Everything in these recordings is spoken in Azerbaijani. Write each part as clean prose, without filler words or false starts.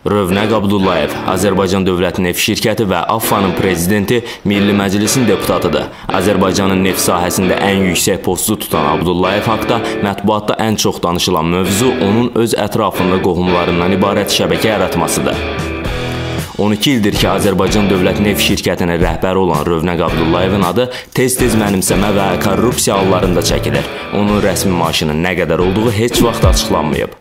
Rövnəq Abdullayev, Azərbaycan Dövlət Neft Şirkəti və AFFA-nın prezidenti, Milli Məclisin deputatıdır. Azərbaycanın neft sahəsində ən yüksək postu tutan Abdullayev haqda mətbuatda ən çox danışılan mövzu onun öz ətrafında qohumlarından ibarət şəbəkə yaratmasıdır. 12 ildir ki, Azərbaycan Dövlət Neft Şirkətinin rəhbəri olan Rövnəq Abdullayevin adı tez-tez mənimsəmə və korrupsiya hallarında çəkilir. Onun rəsmi maaşının nə qədər olduğu heç vaxt açıqlanmayıb.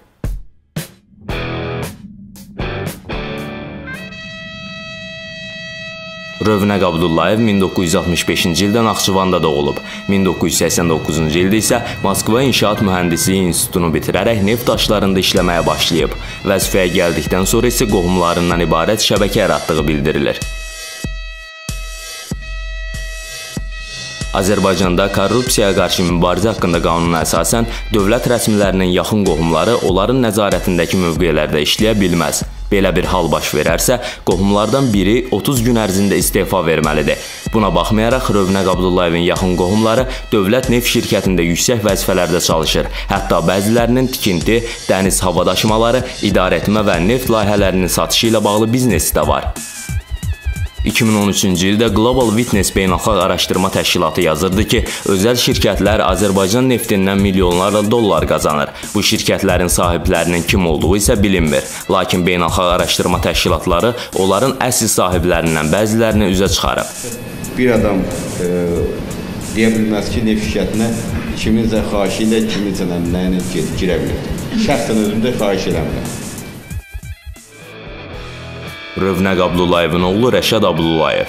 Rövnəq Abdullayev 1965-ci ildə Naxçıvanda doğulub. 1989-cu ildə isə Moskva İnşaat Mühəndisliyi İnstitutunu bitirərək neft daşlarında işləməyə başlayıb. Vəzifəyə gəldikdən sonra isə qohumlarından ibarət şəbəkə yaratdığı bildirilir. Azərbaycanda korrupsiyaya qarşı mübarizə haqqında qanuna əsasən dövlət rəsmilərinin yaxın qohumları onların nəzarətindəki mövqelərdə işləyə bilməz. Belə bir hal baş verərsə, qohumlardan biri 30 gün ərzində istefa verməlidir. Buna baxmayaraq, Rövnəq Abdullayevin yaxın qohumları Dövlət Neft Şirkətində yüksək vəzifələrdə çalışır. Hətta bəzilərinin tikinti, dəniz hava daşımaları, idarəetmə və neft layihələrinin satışı ilə bağlı biznesi də var. 2013-cü ildə Global Witness Beynəlxalq Araşdırma Təşkilatı yazırdı ki, özəl şirkətlər Azərbaycan neftindən milyonlarla dollar qazanır. Bu şirkətlərin sahiblərinin kim olduğu isə bilinmir. Lakin beynəlxalq araşdırma təşkilatları onların əsl sahiblərindən bəzilərini üzə çıxarıb. Bir adam deyə bilməz ki, neft şirkətinə kiminsə xahiş ilə kiminsə nəyinə girə bilir. Şəxsən özümdə xahiş eləmirəm. Rövnəq Abdullayevin oğlu Rəşad Abdullayev.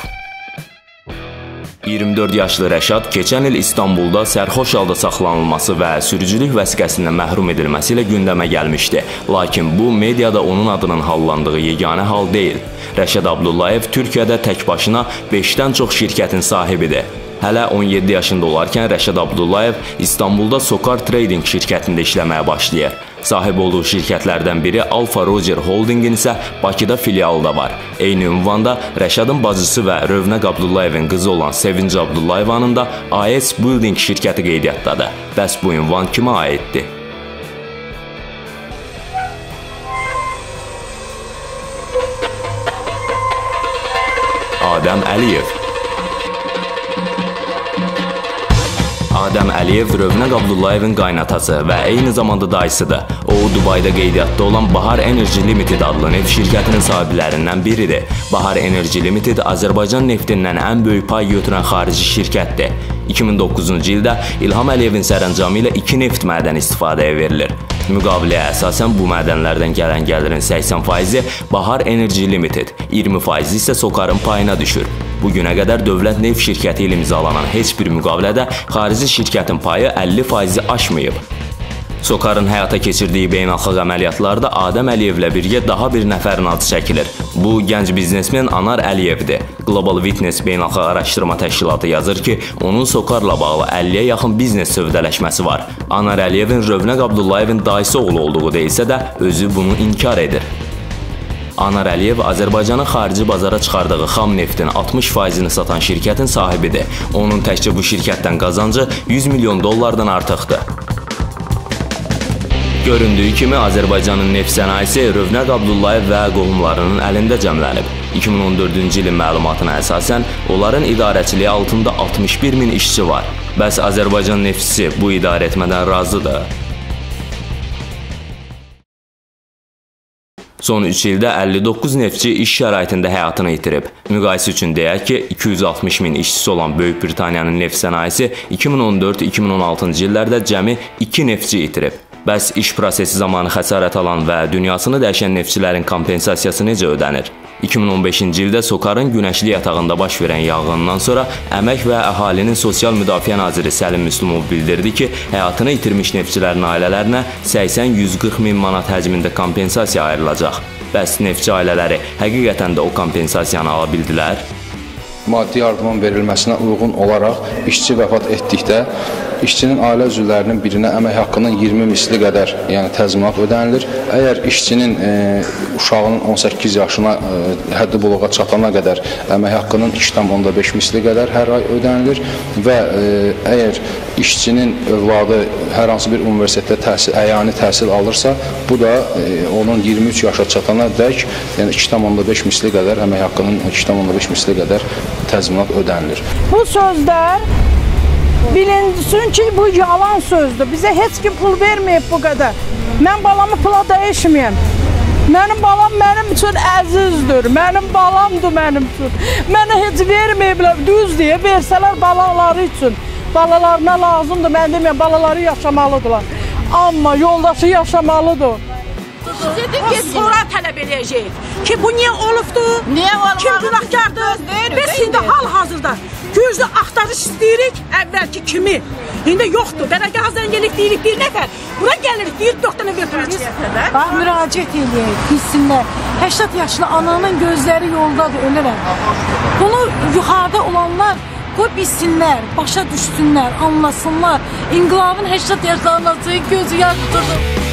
24 yaşlı Rəşad keçən il İstanbulda sərxoş halda saxlanılması və sürücülük vəsiqəsindən məhrum edilməsi ilə gündəmə gəlmişdi. Lakin bu, mediada onun adının hallandığı yeganə hal deyil. Rəşad Abdullayev Türkiyədə tək başına 5-dən çox şirkətin sahibidir. Hələ 17 yaşında olarkən Rəşad Abdullayev İstanbulda Sokar Trading şirkətində işləməyə başlayır. Sahib olduğu şirkətlərdən biri Alfa Roger Holdingin isə Bakıda filialı da var. Eyni ünvanda Rəşadın bacısı və Rövnəq Abdullayevin qızı olan Sevinc Abdullayevanın da AES Building şirkəti qeydiyyatdadır. Bəs bu ünvan kimə aiddir? Adəm Əliyev. Adəm Əliyev Rövnəq Abdullayevin qaynatası və eyni zamanda dayısıdır. O, Dubayda qeydiyyatda olan Bahar Energy Limited adlı neft şirkətinin sahiblərindən biridir. Bahar Energy Limited Azərbaycan neftindən ən böyük pay götürən xarici şirkətdir. 2009-cu ildə İlham Əliyevin sərəncamı ilə 2 neft mədəni istifadəyə verilir. Müqaviləyə əsasən bu mədənlərdən gələn gəlirin 80% Bahar Energy Limited, 20% isə Sokarın payına düşür. Bugünə qədər dövlət neft şirkəti ilə imzalanan heç bir müqavilədə xarici şirkətin payı 50% aşmayıb. Sokarın həyata keçirdiyi beynəlxalq əməliyyatlarda Adəm Əliyevlə birgə daha bir nəfərin adı çəkilir. Bu, gənc biznesmen Anar Əliyevdir. Global Witness Beynəlxalq Araşdırma Təşkilatı yazır ki, onun Sokarla bağlı 50-yə yaxın biznes sövdələşməsi var. Anar Əliyevin Rövnəq Abdullayevin dayısı oğlu olduğu deyilsə də, özü bunu inkar edir. Anar Əliyev Azərbaycanın xarici bazara çıxardığı xam neftin 60%-ni satan şirkətin sahibidir. Onun təkcə bu şirkətdən qazancı 100 milyon dollardan artıqdır. Göründüyü kimi Azərbaycanın neft sənayesi Rövnəq Abdullayev və qohumlarının əlində cəmlənib. 2014-cü ilin məlumatına əsasən onların idarəçiliyi altında 61 min işçi var. Bəs Azərbaycan neftçisi bu idarə etmədən razıdır. Son 3 ildə 59 neftçi iş şəraitində həyatını itirib. Müqayisə üçün deyək ki, 260 min işçisi olan Böyük Britaniyanın neft sənayesi 2014-2016-cı illərdə cəmi 2 neftçi itirib. Bəs iş prosesi zamanı xəsarət alan və dünyasını dəyişən neftçilərin kompensasiyası necə ödənir? 2015-ci ildə Sokarın Günəşli yatağında baş verən yanğından sonra Əmək və Əhalinin Sosial Müdafiə naziri Səlim Müslümov bildirdi ki, həyatını itirmiş neftçilərin ailələrinə 80-140 min manat həcmində kompensasiya ayrılacaq. Bəs neftçi ailələri həqiqətən də o kompensasiyanı ala bildilər? Maddi yardımın verilməsinə uyğun olaraq işçi vəfat etdikdə işçinin ailə üzvlərinin birinə əmək haqqının 20 misli qədər, yəni təzminat ödənilir. Əgər işçinin uşağının 18 yaşına həddi buluğa çatana qədər əmək haqqının 2,5 misli qədər hər ay ödənilir və əgər işçinin övladı hər hansı bir universitetdə əyani təhsil alırsa, bu da onun 23 yaşa çatana dək, yəni 2,5 misli qədər əmək haqqının 2,5 misli qədər təzminat ödənilir. Bu sözlər bilinsin ki, bu yalan sözdür. Bizə heç kim pul verməyib bu qədər. Mən balamı pula dəyişməyəm. Mənim balam mənim üçün əzizdir. Mənim balamdır mənim üçün. Mənə heç verməyiblər. Düz deyə versələr balaları üçün. Balalarına lazımdır. Mən deməyəm, balaları yaşamalıdırlar. Amma yoldaşı yaşamalıdır. Biz sonra tələb edəcəyik ki, bu niyə olubdur? Kim günahkardır? Biz indi hal-hazırda güclü axtarış istəyirik əvvəlki kimi. İndi yoxdur. Qərargaha zəng edirik, deyirik bir nəfər. Bura gəlirik, deyir 4 dənə götürəcək. Bax, müraciət edək, bilsinlər. 80 yaşlı ananın gözləri yoldadır, ölürəm. Bunu yuxarıda olanlar qoy bilsinlər, başa düşsünlər, anlasınlar. İnqilabın 80 yaşlı anası gözü yaşlıdır.